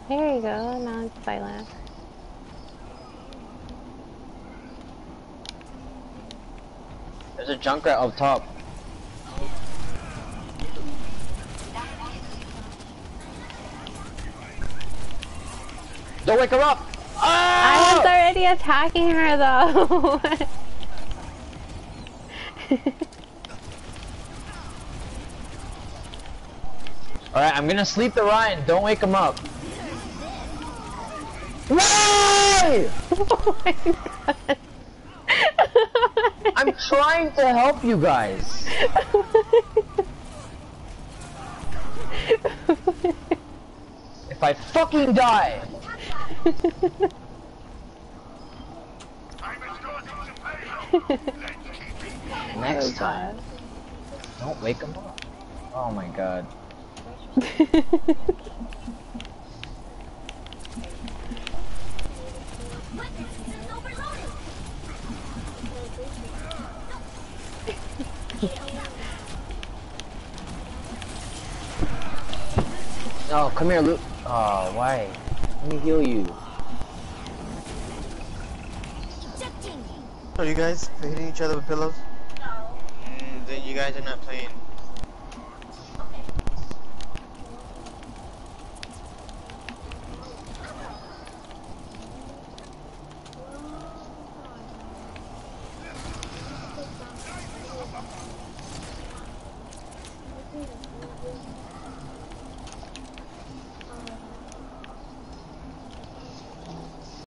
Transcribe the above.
There you go, now it's silent. There's a Junkrat up top. Don't wake her up! Oh! I was already attacking her though. Alright, I'm gonna sleep the Ryan. Don't wake him up. Why? Oh my god. I'm trying to help you guys. If I fucking die. Next time. Don't wake him up. Oh my god. Oh, come here, Luke. Oh, why? Let me heal you. Are you guys hitting each other with pillows? Then you guys are not playing.